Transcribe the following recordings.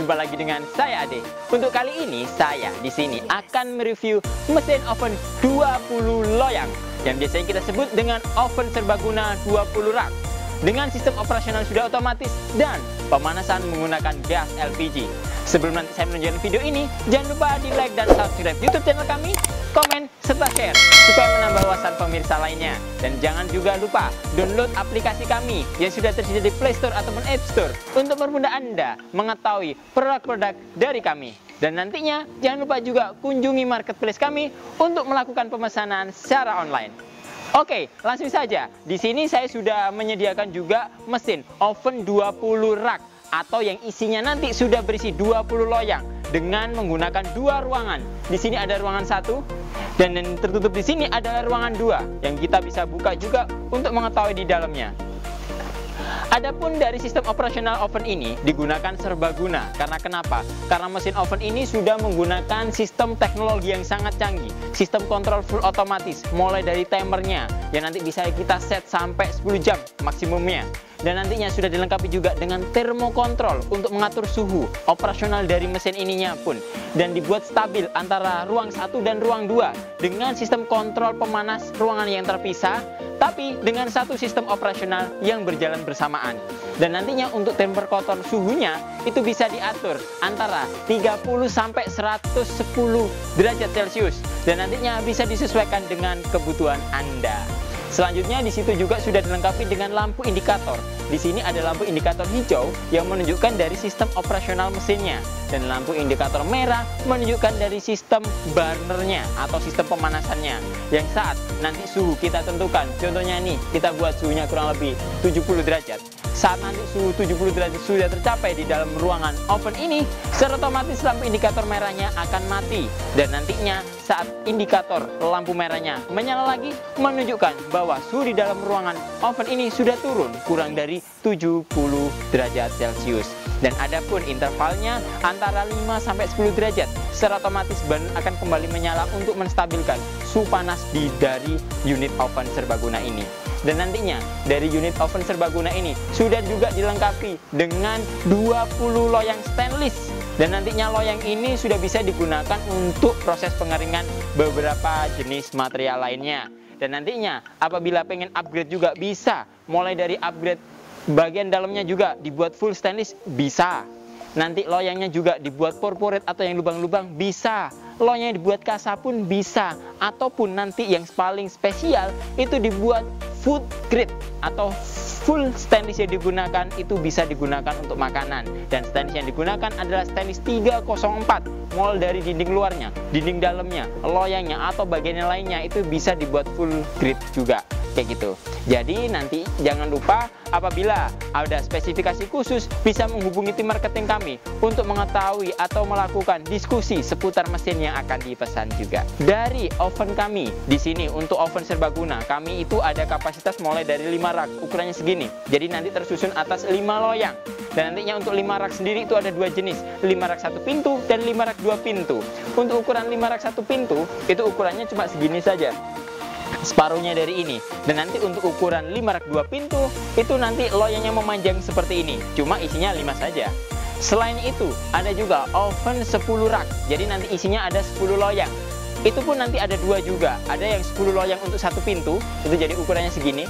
Jumpa lagi dengan saya Ade. Untuk kali ini saya di sini akan mereview mesin oven 20 loyang yang biasanya kita sebut dengan oven serbaguna 20 rak dengan sistem operasional sudah otomatis dan pemanasan menggunakan gas LPG. Sebelum nanti saya menunjukkan video ini, jangan lupa di like dan subscribe YouTube channel kami, komen, serta share supaya menambah wawasan pemirsa lainnya. Dan jangan juga lupa download aplikasi kami yang sudah tersedia di Play Store ataupun App Store untuk mempermudah Anda mengetahui produk-produk dari kami. Dan nantinya jangan lupa juga kunjungi marketplace kami untuk melakukan pemesanan secara online. Oke, langsung saja. Di sini saya sudah menyediakan juga mesin oven 20 rak atau yang isinya nanti sudah berisi 20 loyang dengan menggunakan dua ruangan. Di sini ada ruangan satu dan yang tertutup di sini adalah ruangan dua yang kita bisa buka juga untuk mengetahui di dalamnya. Adapun dari sistem operasional oven ini digunakan serbaguna. Karena kenapa? Karena mesin oven ini sudah menggunakan sistem teknologi yang sangat canggih. Sistem kontrol full otomatis, mulai dari timernya yang nanti bisa kita set sampai 10 jam maksimumnya. Dan nantinya sudah dilengkapi juga dengan termokontrol untuk mengatur suhu operasional dari mesin ininya pun. Dan dibuat stabil antara ruang 1 dan ruang 2 dengan sistem kontrol pemanas ruangan yang terpisah, tapi dengan satu sistem operasional yang berjalan bersamaan. Dan nantinya untuk temperatur suhunya itu bisa diatur antara 30 sampai 110 derajat Celcius dan nantinya bisa disesuaikan dengan kebutuhan Anda. Selanjutnya di situ juga sudah dilengkapi dengan lampu indikator. Di sini ada lampu indikator hijau yang menunjukkan dari sistem operasional mesinnya dan lampu indikator merah menunjukkan dari sistem burnernya atau sistem pemanasannya. Yang saat nanti suhu kita tentukan, contohnya nih kita buat suhunya kurang lebih 70 derajat. Saat nanti suhu 70 derajat sudah tercapai di dalam ruangan oven ini, secara otomatis lampu indikator merahnya akan mati. Dan nantinya saat indikator lampu merahnya menyala lagi, menunjukkan bahwa suhu di dalam ruangan oven ini sudah turun kurang dari 70 derajat Celcius. Dan adapun intervalnya antara 5-10 derajat, secara otomatis burner akan kembali menyala untuk menstabilkan suhu panas dari unit oven serbaguna ini. Dan nantinya dari unit oven serbaguna ini sudah juga dilengkapi dengan 20 loyang stainless. Dan nantinya loyang ini sudah bisa digunakan untuk proses pengeringan beberapa jenis material lainnya. Dan nantinya apabila pengen upgrade juga bisa, mulai dari upgrade bagian dalamnya juga dibuat full stainless bisa. Nanti loyangnya juga dibuat corporate atau yang lubang-lubang bisa. Loyangnya dibuat kasa pun bisa. Ataupun nanti yang paling spesial itu dibuat food grade atau full stainless yang digunakan itu bisa digunakan untuk makanan. Dan stainless yang digunakan adalah stainless 304, mulai dari dinding luarnya, dinding dalamnya, loyangnya atau bagian yang lainnya itu bisa dibuat full grade juga. Kayak gitu. Jadi nanti jangan lupa apabila ada spesifikasi khusus bisa menghubungi tim marketing kami untuk mengetahui atau melakukan diskusi seputar mesin yang akan dipesan juga. Dari oven kami di sini untuk oven serbaguna kami itu ada kapasitas mulai dari 5 rak ukurannya segini. Jadi nanti tersusun atas 5 loyang. Dan nantinya untuk 5 rak sendiri itu ada 2 jenis, 5 rak 1 pintu dan 5 rak 2 pintu. Untuk ukuran 5 rak 1 pintu itu ukurannya cuma segini saja, separuhnya dari ini. Dan nanti untuk ukuran 5 rak 2 pintu itu nanti loyangnya memanjang seperti ini, cuma isinya 5 saja. Selain itu ada juga oven 10 rak, jadi nanti isinya ada 10 loyang. Itu pun nanti ada 2 juga, ada yang 10 loyang untuk 1 pintu, itu jadi ukurannya segini.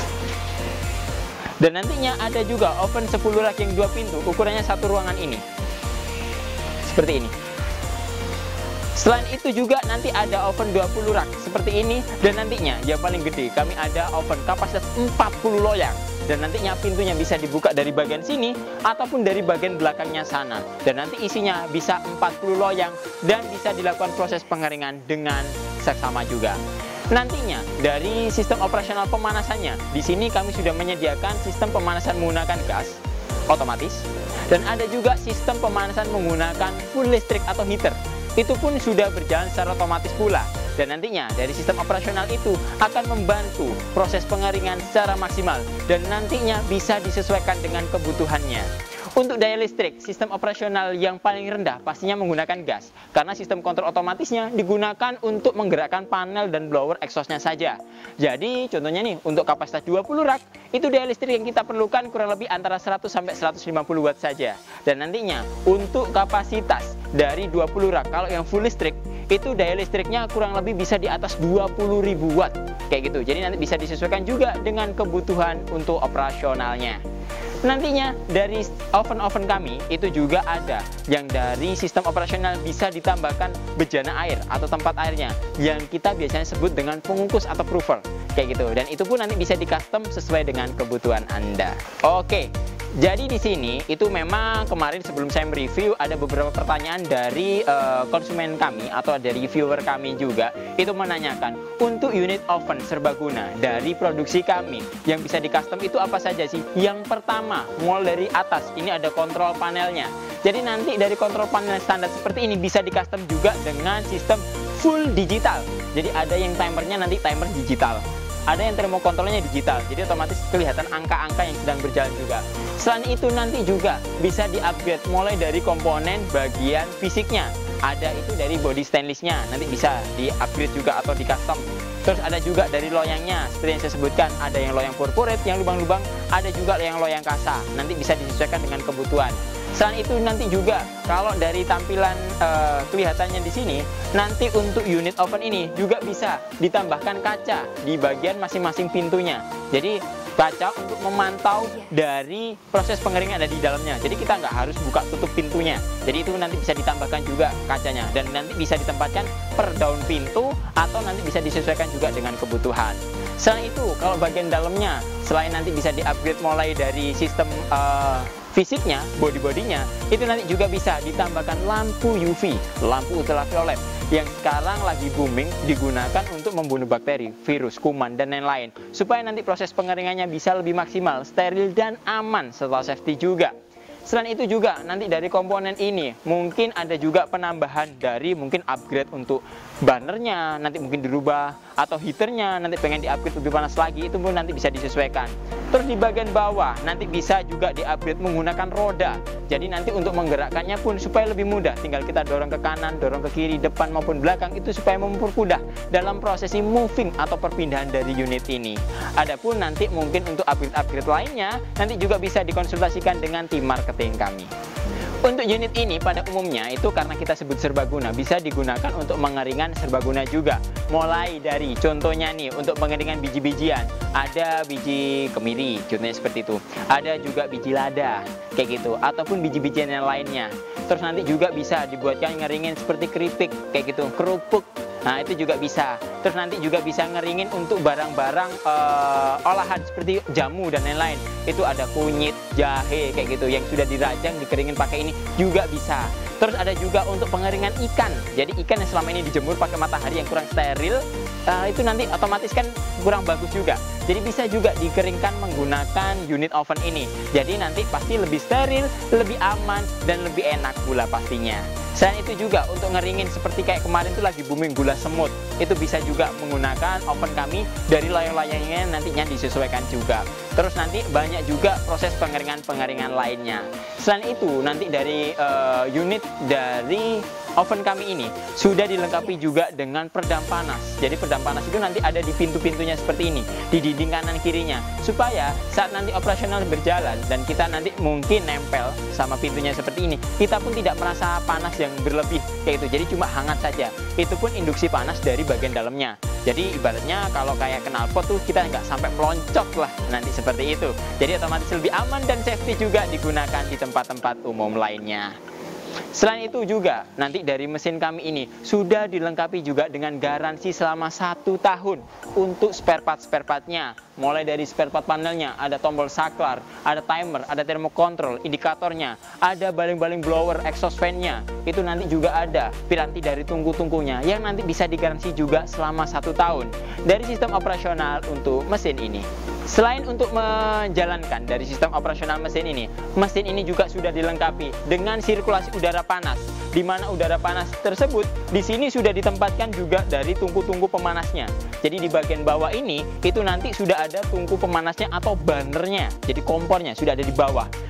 Dan nantinya ada juga oven 10 rak yang 2 pintu, ukurannya 1 ruangan ini, seperti ini. Selain itu juga nanti ada oven 20 rak seperti ini. Dan nantinya yang paling gede kami ada oven kapasitas 40 loyang. Dan nantinya pintunya bisa dibuka dari bagian sini ataupun dari bagian belakangnya sana. Dan nanti isinya bisa 40 loyang dan bisa dilakukan proses pengeringan dengan seksama juga. Nantinya dari sistem operasional pemanasannya, di sini kami sudah menyediakan sistem pemanasan menggunakan gas otomatis. Dan ada juga sistem pemanasan menggunakan full listrik atau heater. Itu pun sudah berjalan secara otomatis pula. Dan nantinya dari sistem operasional itu akan membantu proses pengeringan secara maksimal dan nantinya bisa disesuaikan dengan kebutuhannya. Untuk daya listrik, sistem operasional yang paling rendah pastinya menggunakan gas, karena sistem kontrol otomatisnya digunakan untuk menggerakkan panel dan blower exhaustnya saja. Jadi contohnya nih, untuk kapasitas 20 rak, itu daya listrik yang kita perlukan kurang lebih antara 100 sampai 150 watt saja. Dan nantinya untuk kapasitas dari 20 rak, kalau yang full listrik, itu daya listriknya kurang lebih bisa di atas 20.000 watt kayak gitu. Jadi nanti bisa disesuaikan juga dengan kebutuhan untuk operasionalnya. Nantinya dari oven kami itu juga ada yang dari sistem operasional bisa ditambahkan bejana air atau tempat airnya yang kita biasanya sebut dengan pengukus atau proofer kayak gitu. Dan itu pun nanti bisa di custom sesuai dengan kebutuhan Anda. Oke. Jadi di sini itu memang kemarin sebelum saya mereview ada beberapa pertanyaan dari konsumen kami atau dari viewer kami juga, itu menanyakan untuk unit oven serbaguna dari produksi kami yang bisa di custom itu apa saja sih? Yang pertama, mulai dari atas ini ada kontrol panelnya. Jadi nanti dari kontrol panel standar seperti ini bisa di custom juga dengan sistem full digital. Jadi ada yang timernya nanti timer digital. Ada yang termokontrolnya digital, jadi otomatis kelihatan angka-angka yang sedang berjalan juga. Selain itu nanti juga bisa di-upgrade mulai dari komponen bagian fisiknya. Ada itu dari body stainlessnya, nanti bisa di-upgrade juga atau di-custom. Terus ada juga dari loyangnya, seperti yang saya sebutkan, ada yang loyang purpurate, yang lubang-lubang, ada juga yang loyang kasa. Nanti bisa disesuaikan dengan kebutuhan. Selain itu nanti juga kalau dari tampilan kelihatannya di sini, nanti untuk unit oven ini juga bisa ditambahkan kaca di bagian masing-masing pintunya. Jadi kaca untuk memantau dari proses pengeringan ada di dalamnya. Jadi kita nggak harus buka tutup pintunya. Jadi itu nanti bisa ditambahkan juga kacanya dan nanti bisa ditempatkan per daun pintu atau nanti bisa disesuaikan juga dengan kebutuhan. Selain itu kalau bagian dalamnya selain nanti bisa di-upgrade mulai dari sistem fisiknya, body-bodinya, itu nanti juga bisa ditambahkan lampu UV, lampu ultraviolet yang sekarang lagi booming digunakan untuk membunuh bakteri, virus, kuman, dan lain-lain supaya nanti proses pengeringannya bisa lebih maksimal, steril, dan aman serta safety juga. Selain itu juga nanti dari komponen ini mungkin ada juga penambahan dari mungkin upgrade untuk burnernya nanti mungkin dirubah atau heaternya nanti pengen di-upgrade lebih panas lagi, itu pun nanti bisa disesuaikan. Terus di bagian bawah nanti bisa juga di-upgrade menggunakan roda. Jadi nanti untuk menggerakkannya pun supaya lebih mudah, tinggal kita dorong ke kanan, dorong ke kiri, depan maupun belakang, itu supaya mempermudah dalam prosesi moving atau perpindahan dari unit ini. Adapun nanti mungkin untuk upgrade-upgrade lainnya nanti juga bisa dikonsultasikan dengan tim marketing kami. Untuk unit ini pada umumnya itu karena kita sebut serbaguna, bisa digunakan untuk pengeringan serbaguna juga. Mulai dari contohnya nih untuk pengeringan biji-bijian, ada biji kemiri, contohnya seperti itu. Ada juga biji lada, kayak gitu, ataupun biji-bijian yang lainnya. Terus nanti juga bisa dibuatkan ngeringin seperti keripik, kayak gitu, kerupuk. Nah itu juga bisa. Terus nanti juga bisa ngeringin untuk barang-barang olahan seperti jamu dan lain-lain. Itu ada kunyit, jahe kayak gitu yang sudah dirajang dikeringin pakai ini juga bisa. Terus ada juga untuk pengeringan ikan. Jadi ikan yang selama ini dijemur pakai matahari yang kurang steril, itu nanti otomatis kan kurang bagus juga. Jadi bisa juga dikeringkan menggunakan unit oven ini. Jadi nanti pasti lebih steril, lebih aman, dan lebih enak pula pastinya. Selain itu juga untuk ngeringin seperti kayak kemarin itu lagi booming gula semut, itu bisa juga menggunakan oven kami dari layang-layangnya nantinya disesuaikan juga. Terus nanti banyak juga proses pengeringan lainnya. Selain itu nanti dari unit dari oven kami ini sudah dilengkapi juga dengan peredam panas. Jadi peredam panas itu nanti ada di pintu-pintunya seperti ini, di dinding kanan kirinya, supaya saat nanti operasional berjalan dan kita nanti mungkin nempel sama pintunya seperti ini, kita pun tidak merasa panas yang berlebih kayak itu. Jadi cuma hangat saja. Itu pun induksi panas dari bagian dalamnya. Jadi ibaratnya kalau kayak knalpot tuh kita nggak sampai peloncok lah nanti seperti itu. Jadi otomatis lebih aman dan safety juga digunakan di tempat-tempat umum lainnya. Selain itu juga nanti dari mesin kami ini sudah dilengkapi juga dengan garansi selama 1 tahun untuk spare part-nya. Mulai dari spare part panelnya, ada tombol saklar, ada timer, ada thermocontrol, indikatornya, ada baling-baling blower, exhaust fan-nya. Itu nanti juga ada piranti dari tungku-tungkunya yang nanti bisa digaransi juga selama 1 tahun dari sistem operasional untuk mesin ini. Selain untuk menjalankan dari sistem operasional mesin ini juga sudah dilengkapi dengan sirkulasi udara panas, di mana udara panas tersebut di sini sudah ditempatkan juga dari tungku-tungku pemanasnya. Jadi di bagian bawah ini itu nanti sudah ada tungku pemanasnya atau burnernya. Jadi kompornya sudah ada di bawah.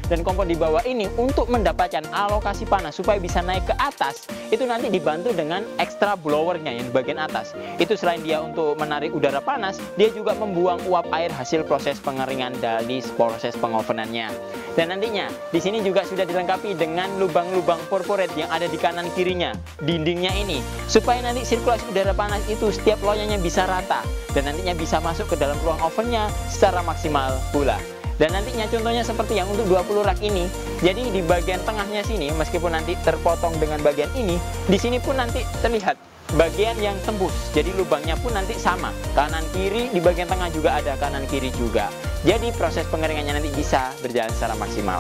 dan kompor di bawah ini untuk mendapatkan alokasi panas supaya bisa naik ke atas, itu nanti dibantu dengan extra blowernya yang di bagian atas. Itu selain dia untuk menarik udara panas, dia juga membuang uap air hasil proses pengeringan dari proses pengovenannya. Dan nantinya di sini juga sudah dilengkapi dengan lubang-lubang corporate yang ada di kanan kirinya dindingnya ini, supaya nanti sirkulasi udara panas itu setiap loyangnya bisa rata dan nantinya bisa masuk ke dalam ruang ovennya secara maksimal pula. Dan nantinya contohnya seperti yang untuk 20 rak ini, jadi di bagian tengahnya sini, meskipun nanti terpotong dengan bagian ini, di sini pun nanti terlihat bagian yang tembus, jadi lubangnya pun nanti sama, kanan kiri, di bagian tengah juga ada kanan kiri juga. Jadi proses pengeringannya nanti bisa berjalan secara maksimal.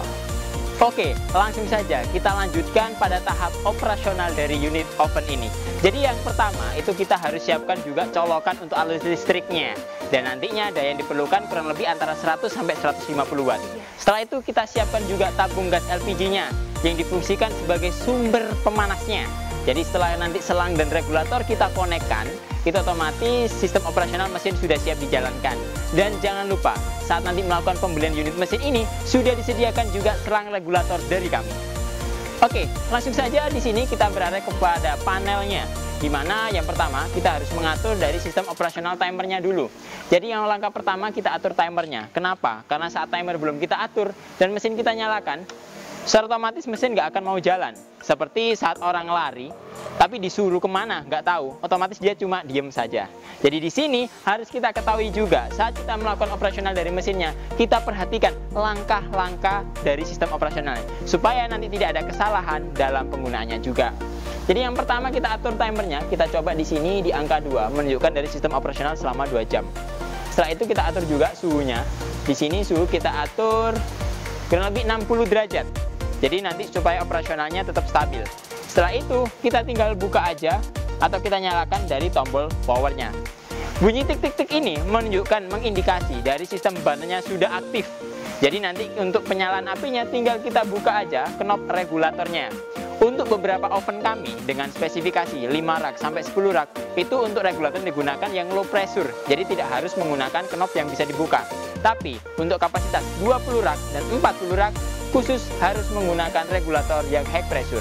Oke, langsung saja kita lanjutkan pada tahap operasional dari unit oven ini. Jadi yang pertama itu kita harus siapkan juga colokan untuk arus listriknya. Dan nantinya daya yang diperlukan kurang lebih antara 100 sampai 150 watt. Setelah itu kita siapkan juga tabung gas LPG-nya yang difungsikan sebagai sumber pemanasnya. Jadi setelah nanti selang dan regulator kita konekkan, itu otomatis sistem operasional mesin sudah siap dijalankan. Dan jangan lupa, saat nanti melakukan pembelian unit mesin ini, sudah disediakan juga selang regulator dari kami. Oke, langsung saja di sini kita berada kepada panelnya. Di mana yang pertama kita harus mengatur dari sistem operasional timernya dulu. Jadi yang langkah pertama kita atur timernya. Kenapa? Karena saat timer belum kita atur dan mesin kita nyalakan, secara otomatis mesin nggak akan mau jalan. Seperti saat orang lari, tapi disuruh kemana nggak tahu, otomatis dia cuma diem saja. Jadi di sini harus kita ketahui juga saat kita melakukan operasional dari mesinnya, kita perhatikan langkah-langkah dari sistem operasional supaya nanti tidak ada kesalahan dalam penggunaannya juga. Jadi yang pertama kita atur timernya, kita coba di sini di angka 2 menunjukkan dari sistem operasional selama 2 jam. Setelah itu kita atur juga suhunya. Di sini suhu kita atur kurang lebih 60 derajat. Jadi nanti supaya operasionalnya tetap stabil. Setelah itu kita tinggal buka aja atau kita nyalakan dari tombol powernya. Bunyi tik-tik-tik ini menunjukkan, mengindikasi dari sistem burnernya sudah aktif. Jadi nanti untuk penyalaan apinya tinggal kita buka aja knob regulatornya. Untuk beberapa oven kami dengan spesifikasi 5 rak sampai 10 rak, itu untuk regulator digunakan yang low pressure. Jadi tidak harus menggunakan knob yang bisa dibuka. Tapi untuk kapasitas 20 rak dan 40 rak khusus harus menggunakan regulator yang high pressure.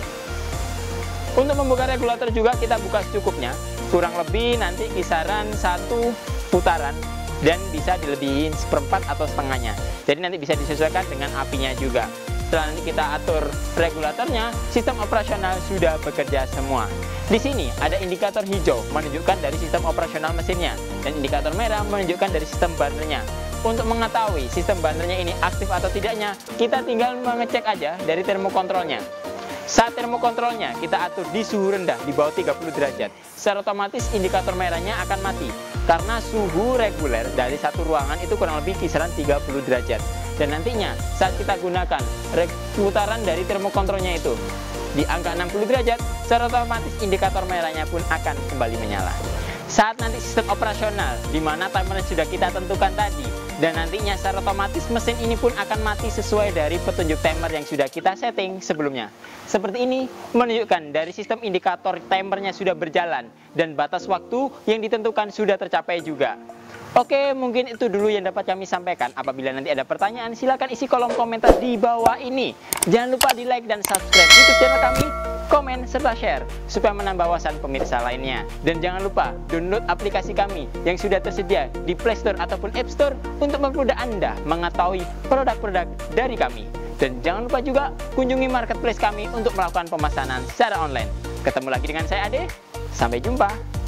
Untuk membuka regulator juga kita buka secukupnya, kurang lebih nanti kisaran 1 putaran dan bisa dilebihin seperempat atau setengahnya. Jadi nanti bisa disesuaikan dengan apinya juga. Setelah nanti kita atur regulatornya, sistem operasional sudah bekerja semua. Di sini ada indikator hijau menunjukkan dari sistem operasional mesinnya dan indikator merah menunjukkan dari sistem burnernya. Untuk mengetahui sistem burnernya ini aktif atau tidaknya, kita tinggal mengecek aja dari termokontrolnya. Saat termokontrolnya kita atur di suhu rendah di bawah 30 derajat, secara otomatis indikator merahnya akan mati karena suhu reguler dari satu ruangan itu kurang lebih kisaran 30 derajat. Dan nantinya saat kita gunakan putaran dari termokontrolnya itu di angka 60 derajat, secara otomatis indikator merahnya pun akan kembali menyala. Saat nanti sistem operasional di mana timer sudah kita tentukan tadi, dan nantinya secara otomatis mesin ini pun akan mati sesuai dari petunjuk timer yang sudah kita setting sebelumnya. Seperti ini menunjukkan dari sistem indikator timernya sudah berjalan dan batas waktu yang ditentukan sudah tercapai juga. Oke, mungkin itu dulu yang dapat kami sampaikan. Apabila nanti ada pertanyaan, silakan isi kolom komentar di bawah ini. Jangan lupa di like dan subscribe YouTube channel kami, komen, serta share supaya menambah wawasan pemirsa lainnya. Dan jangan lupa download aplikasi kami yang sudah tersedia di Play Store ataupun App Store untuk mempermudah Anda mengetahui produk-produk dari kami. Dan jangan lupa juga kunjungi marketplace kami untuk melakukan pemesanan secara online. Ketemu lagi dengan saya Ade, sampai jumpa.